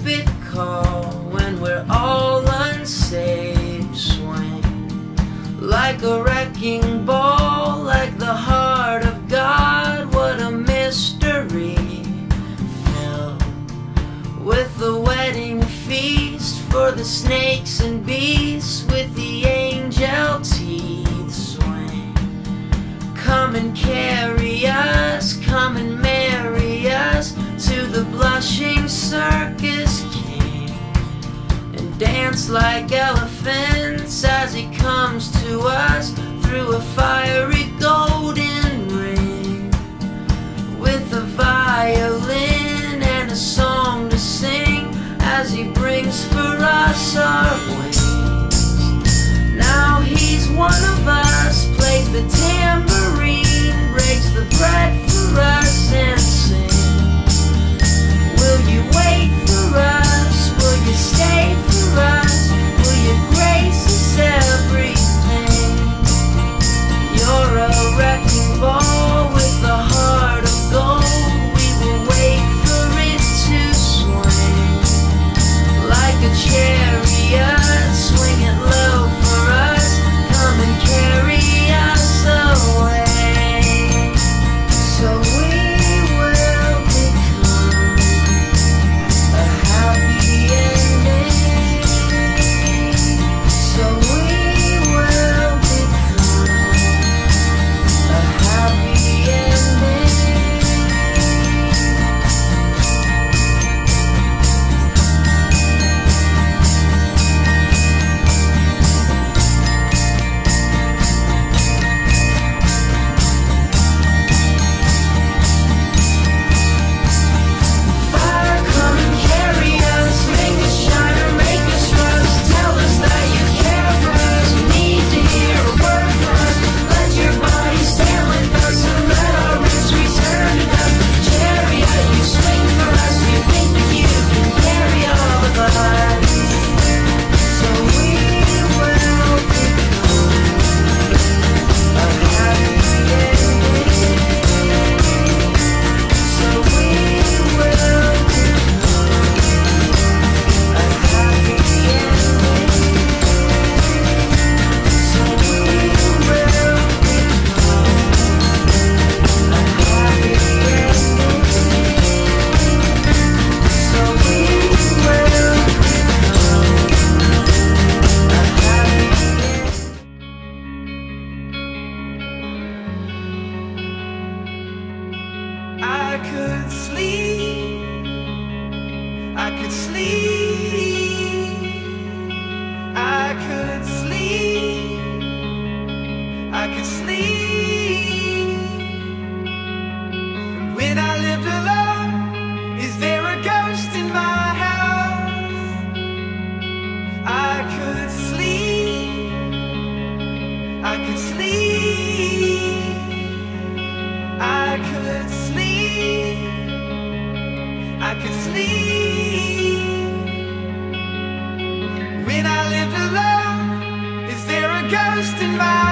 trumpet call when we're all unsaved. Swing like a wrecking ball, like the heart of God. What a mystery, filled with the wedding feast for the snakes and beasts with the angel teeth. Swing, come and carry us, come and marry us to the blushing circus king, and dance like elephants as he comes to us through a fiery golden ring, with a violin and a song to sing as he brings for us our wings. Now he's one of us, plays the tambourine, breaks the bread for us and sings. Will you wait for us? Will you stay for us? Will you grace us everything? You're a wrecking ball with a heart of gold. We will wait for it to swing like a chariot. Swing it low for us. Come and carry us away. So we will become a happy ending. So we will become a happy ending. Fire, come and carry us, make us shine or make us rust. Tell us that you care for us, we need to hear a word for us. Let your body stand with us and let our roots return to dust. Chariot, you swing for us, we think that you can carry all of us. So we will become a happy ending. So we will become a happy ending. So we will become a happy ending. So we will I could sleep, I could sleep, I could sleep, I could sleep. When I lived alone, is there a ghost in my house? I could sleep, I could sleep, I could sleep, I could sleep. When I lived alone, is there a ghost in my